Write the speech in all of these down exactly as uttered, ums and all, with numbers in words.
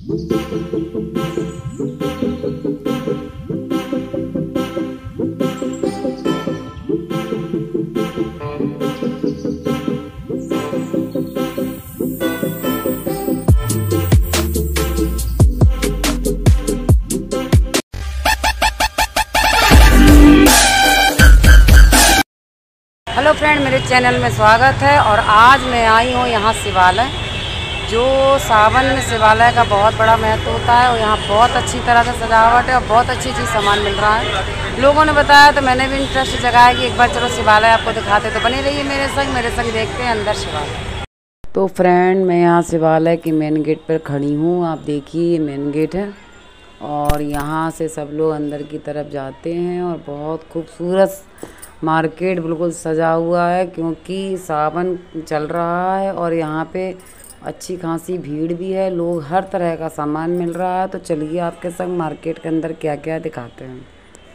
Hello friend, मेरे channel में स्वागत है। और आज मैं आई हूँ यहाँ शिवालय, जो सावन में शिवालय का बहुत बड़ा महत्व होता है। और यहाँ बहुत अच्छी तरह से सजावट है और बहुत अच्छी चीज़ सामान मिल रहा है। लोगों ने बताया तो मैंने भी इंटरेस्ट जगाया कि एक बार चलो शिवालय आपको दिखाते। तो बने रहिए मेरे संग मेरे संग देखते हैं अंदर शिवालय। तो फ्रेंड, मैं यहाँ शिवालय की मेन गेट पर खड़ी हूँ। आप देखिए, ये मेन गेट है और यहाँ से सब लोग अंदर की तरफ जाते हैं। और बहुत खूबसूरत मार्केट बिल्कुल सजा हुआ है, क्योंकि सावन चल रहा है और यहाँ पे अच्छी खासी भीड़ भी है। लोग हर तरह का सामान मिल रहा है। तो चलिए आपके संग मार्केट के अंदर क्या क्या दिखाते हैं।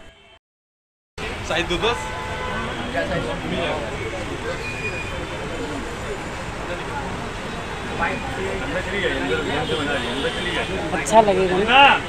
अच्छा लगेगा ना?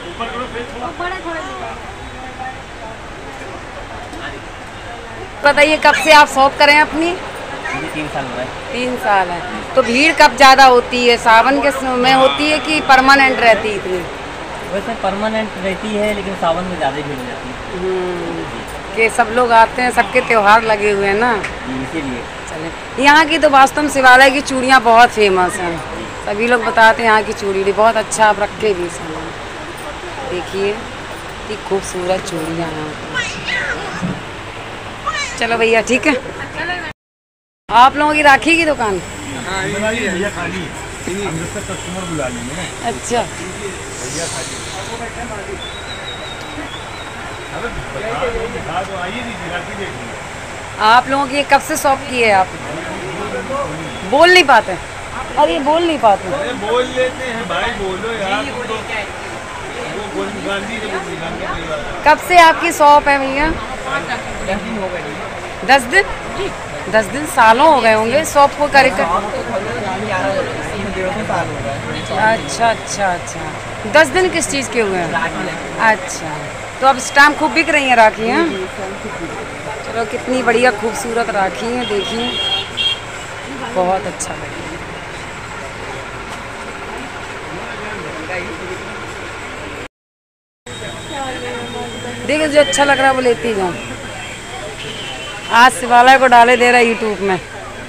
बताइए, कब से आप शॉप करें अपनी? तीन साल हो गए। तीन साल है। तो भीड़ कब ज़्यादा होती है, सावन के समय होती है कि परमानेंट रहती है इतनी? वैसे परमानेंट रहती है, लेकिन सावन में ज़्यादा भीड़ हो जाती है। कि सब लोग आते हैं, सबके त्योहार लगे हुए हैं ना, इसीलिए। चले, यहाँ की तो वास्तव में शिवालय की चूड़ियाँ बहुत फेमस हैं। सभी लोग बताते हैं यहाँ की चूड़ी बहुत अच्छा आप रखे भी सामान। देखिए कि खूबसूरत चूड़ियाँ हैं। चलो भैया, ठीक है। आप लोगों की राखी की दुकान? हाँ, भैया खाली हम उसका कस्टमर बुला लेंगे ना। अच्छा, भैया खाली आप लोगों की कब से शॉप की है? आप बोल नहीं पाते? अरे बोल नहीं पाते? अरे बोल लेते हैं भाई, बोलो यार। वो गांधी कब से आपकी शॉप है भैया? दस दिन? दस दिन सालों हो गए होंगे शॉप को करे कर। अच्छा अच्छा अच्छा, दस दिन किस चीज़ के हुए हैं? अच्छा, तो अब इस टाइम खूब बिक रही हैं राखी हैं? चलो, कितनी बढ़िया खूबसूरत राखी है, देखिए बहुत अच्छा लगे। देखो, जो अच्छा लग रहा है वो लेती जाओ। आज शिवालय को डाले दे रहा है यूट्यूब में।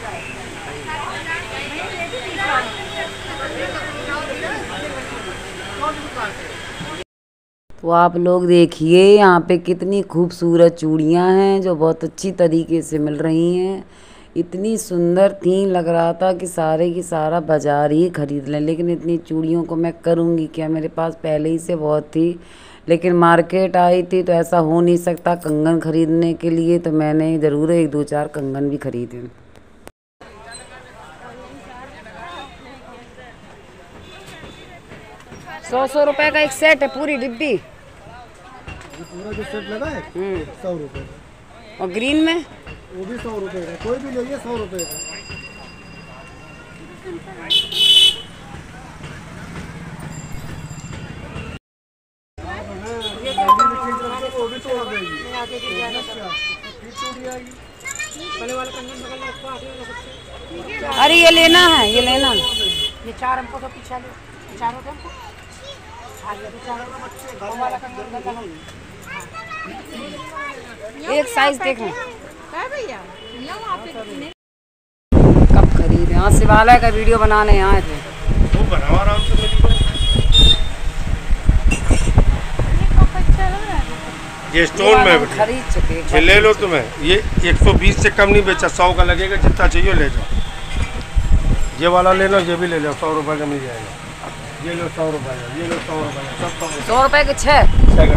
तो आप लोग देखिए, यहाँ पे कितनी खूबसूरत चूड़ियाँ हैं जो बहुत अच्छी तरीके से मिल रही हैं। इतनी सुंदर थी, लग रहा था कि सारे की सारा बाजार ही खरीद लें। लेकिन इतनी चूड़ियों को मैं करूँगी क्या, मेरे पास पहले ही से बहुत थी। लेकिन मार्केट आई थी तो ऐसा हो नहीं सकता कंगन खरीदने के लिए, तो मैंने ज़रूर एक दो चार कंगन भी खरीदे। सौ सौ रुपए का एक सेट है, पूरी डिब्बी। पूरा जो सेट लगा है सौ रुपए का। और ग्रीन में वो भी सौ रुपए का, कोई भी लेंगे सौ रुपए का। वो भी तो आ जाएगी। अरे ये लेना है, ये लेना है। ये चार हमको तो पीछा ले, चारों को हमको एक साइज देखें। भैया कब खरीदे? हाँ, शिवालय का वीडियो बनाने आए थे। वो बनाओ आराम से। ये स्टोन में खरीद चुके, ये ले लो तुम्हें। ये एक सौ बीस से कम नहीं बेचा, सौ का लगेगा। जितना चाहिए ले जाओ। ये वाला ले लो, ये भी ले लो, सौ रुपए का मिल जाएगा। ये लो सौ रुपए का, ये लो सौ रुपए का, सब सौ रुपए के छः।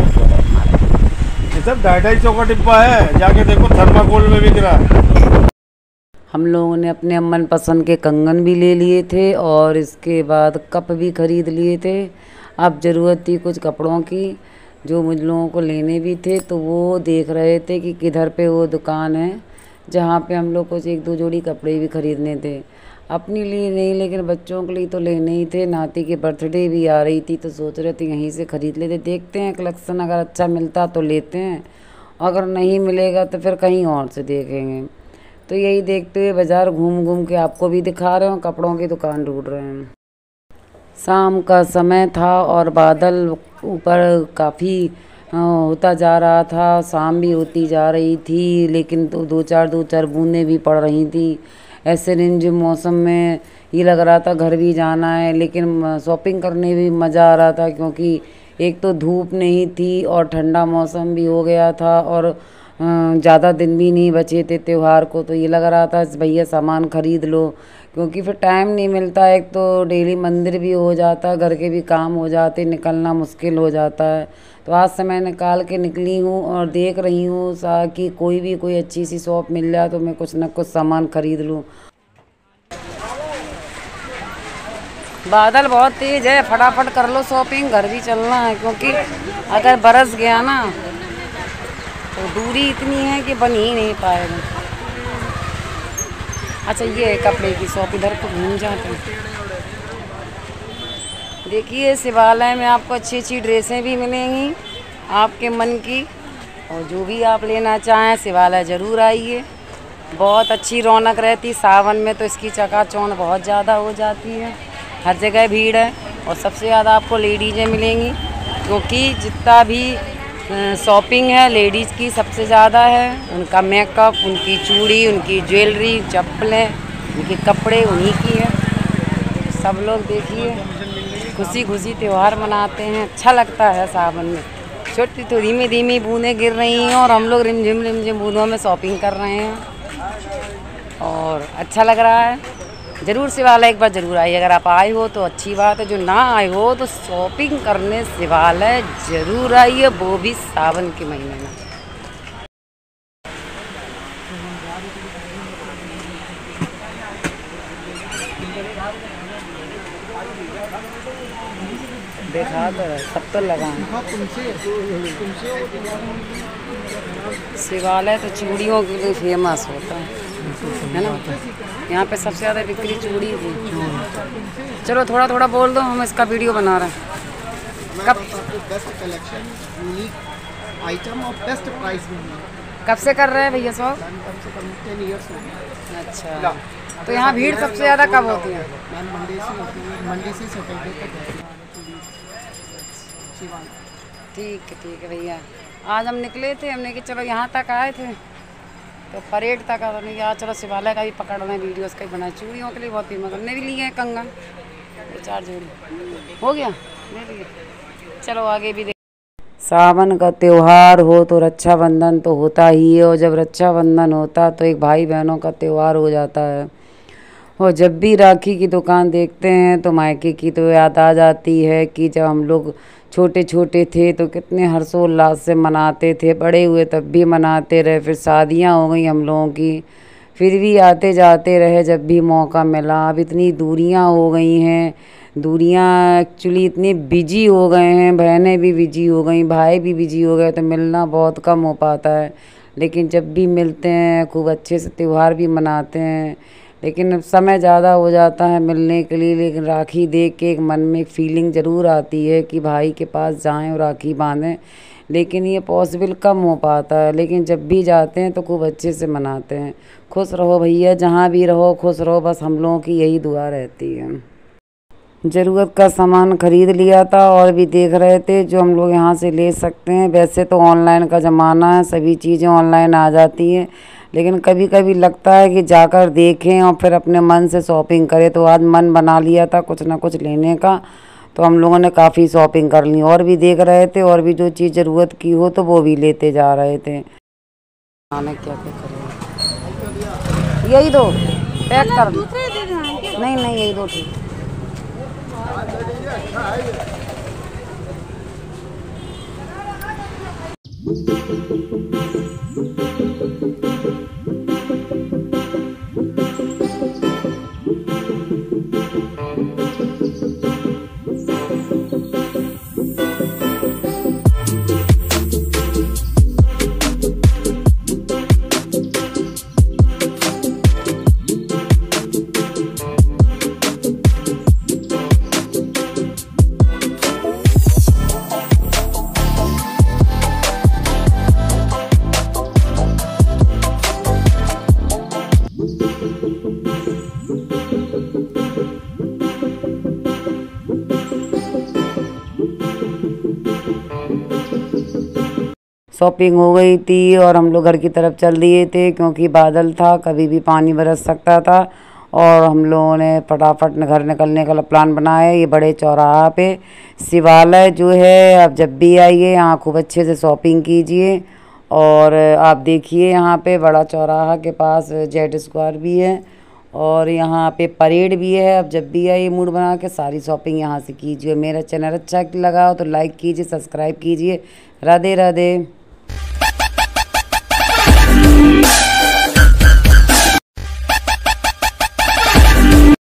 ये सब ढाई ढाई सौ का डिब्बा है, जाके देखो थर्माकोल में बिक रहा है। हम लोगों ने अपने मन पसंद के कंगन भी ले लिए थे और इसके बाद कप भी खरीद लिए थे। अब ज़रूरत थी कुछ कपड़ों की, जो मुझ लोगों को लेने भी थे। तो वो देख रहे थे कि किधर पे वो दुकान है जहाँ पे हम लोग कुछ एक दो जोड़ी कपड़े भी खरीदने थे। अपने लिए नहीं लेकिन बच्चों के लिए तो लेने ही थे। नाती की बर्थडे भी आ रही थी तो सोच रहे थे यहीं से ख़रीद लेते। देखते हैं कलेक्शन अगर अच्छा मिलता तो लेते हैं, अगर नहीं मिलेगा तो फिर कहीं और से देखेंगे। तो यही देखते हुए बाज़ार घूम घूम के आपको भी दिखा रहे हो, कपड़ों की दुकान ढूंढ रहे हैं। शाम का समय था और बादल ऊपर काफ़ी होता जा रहा था, शाम भी होती जा रही थी, लेकिन तो दो चार दो चार बूंदें भी पड़ रही थी। ऐसे रिमझिम मौसम में ये लग रहा था घर भी जाना है, लेकिन शॉपिंग करने भी मज़ा आ रहा था क्योंकि एक तो धूप नहीं थी और ठंडा मौसम भी हो गया था और ज़्यादा दिन भी नहीं बचे थे त्यौहार को। तो ये लग रहा था भैया सामान ख़रीद लो, क्योंकि फिर टाइम नहीं मिलता। एक तो डेली मंदिर भी हो जाता, घर के भी काम हो जाते, निकलना मुश्किल हो जाता है। तो आज से मैं निकाल के निकली हूँ और देख रही हूँ सा कि कोई भी कोई अच्छी सी शॉप मिल जाए तो मैं कुछ ना कुछ सामान ख़रीद लूँ। बादल बहुत तेज़ है, फटाफट कर लो शॉपिंग, घर भी चलना है क्योंकि अगर बरस गया ना तो दूरी इतनी है कि बन ही नहीं पाएगा। अच्छा ये है कपड़े की शॉप, इधर को घूम जाते हैं। देखिए शिवालय में आपको अच्छी अच्छी ड्रेसें भी मिलेंगी आपके मन की, और जो भी आप लेना चाहें शिवालय ज़रूर आइए। बहुत अच्छी रौनक रहती, सावन में तो इसकी चकाचौंध बहुत ज़्यादा हो जाती है, हर जगह भीड़ है। और सबसे ज़्यादा आपको लेडीज़ें मिलेंगी क्योंकि जितना भी शॉपिंग है लेडीज़ की सबसे ज़्यादा है। उनका मेकअप, उनकी चूड़ी, उनकी ज्वेलरी, चप्पलें, उनके कपड़े उन्हीं की है। सब लोग देखिए खुशी खुशी त्यौहार मनाते हैं, अच्छा लगता है। सावन में छोटी तो धीमी धीमी बूंदें गिर रही हैं और हम लोग रिमझिम रिमझिम बूंदों में शॉपिंग कर रहे हैं और अच्छा लग रहा है। ज़रूर शिवालय एक बार ज़रूर आइए, अगर आप आए हो तो अच्छी बात है, जो ना आए हो तो शॉपिंग करने शिवालय ज़रूर आइए, वो भी सावन के महीने में। देखा तो सब तो लगा शिवालय तो चूड़ियों के लिए फेमस होता है, है ना। यहाँ पे सबसे ज़्यादा बिक्री चूड़ी थी। चलो थोड़ा थोड़ा बोल दो, हम इसका वीडियो बना रहे हैं। कब बेस्ट कलेक्शन, यूनिक आइटम और बेस्ट प्राइस में कब से कर रहे हैं भैया साहब? कम से कम टेन ईयर्स हो गए। अच्छा, तो यहाँ भीड़ सबसे ज़्यादा कब होती है? मैम मंडे से होती है, मंडे से सैटरडे तक होती है। ठीक है ठीक है भैया। आज हम निकले थे, हमने कि चलो यहाँ तक आए थे तो परेड तक आ रही आज चलो शिवालय का भी पकड़ रहे हैं, वीडियोस का भी बनाए। चूड़ियों के लिए बहुत फेमस, हमने भी लिए हैं कंगन, दो चार जोड़ी हो गया ले लिए। चलो आगे भी देख। सावन का त्यौहार हो तो रक्षाबंधन तो होता ही है, और जब रक्षाबंधन होता तो एक भाई बहनों का त्यौहार हो जाता है। और जब भी राखी की दुकान देखते हैं तो मायके की तो याद आ जाती है कि जब हम लोग छोटे छोटे थे तो कितने हर्षोल्लास से मनाते थे, बड़े हुए तब भी मनाते रहे। फिर शादियां हो गई हम लोगों की, फिर भी आते जाते रहे जब भी मौका मिला। अब इतनी दूरियां हो गई हैं, दूरियां एक्चुअली इतनी बिजी हो गए हैं, बहनें भी बिजी हो गई, भाई भी बिजी हो गए, तो मिलना बहुत कम हो पाता है। लेकिन जब भी मिलते हैं खूब अच्छे से त्यौहार भी मनाते हैं, लेकिन समय ज़्यादा हो जाता है मिलने के लिए। लेकिन राखी देख के एक मन में एक फीलिंग ज़रूर आती है कि भाई के पास जाएं और राखी बांधें, लेकिन ये पॉसिबल कम हो पाता है। लेकिन जब भी जाते हैं तो खूब अच्छे से मनाते हैं। खुश रहो भैया, जहाँ भी रहो खुश रहो, बस हम लोगों की यही दुआ रहती है। ज़रूरत का सामान ख़रीद लिया था और भी देख रहे थे जो हम लोग यहाँ से ले सकते हैं। वैसे तो ऑनलाइन का ज़माना है, सभी चीज़ें ऑनलाइन आ जाती हैं, लेकिन कभी कभी लगता है कि जाकर देखें और फिर अपने मन से शॉपिंग करें। तो आज मन बना लिया था कुछ ना कुछ लेने का, तो हम लोगों ने काफ़ी शॉपिंग कर ली। और भी देख रहे थे, और भी जो चीज़ ज़रूरत की हो तो वो भी लेते जा रहे थे। आने क्या क्या करें, यही दो पैक कर दो। नहीं नहीं यही दो ठीक। शॉपिंग हो गई थी और हम लोग घर की तरफ चल दिए थे, क्योंकि बादल था, कभी भी पानी बरस सकता था। और हम लोगों ने फटाफट घर निकलने का प्लान बनाया। ये बड़े चौराहा पे शिवालय जो है, आप जब भी आइए यहाँ खूब अच्छे से शॉपिंग कीजिए। और आप देखिए यहाँ पे बड़ा चौराहा के पास जेड स्क्वायर भी है और यहाँ पे परेड भी है। अब जब भी आइए मूड बना के सारी शॉपिंग यहाँ से कीजिए। मेरा चैनल अच्छा लगा हो तो लाइक कीजिए, सब्सक्राइब कीजिए। राधे राधे।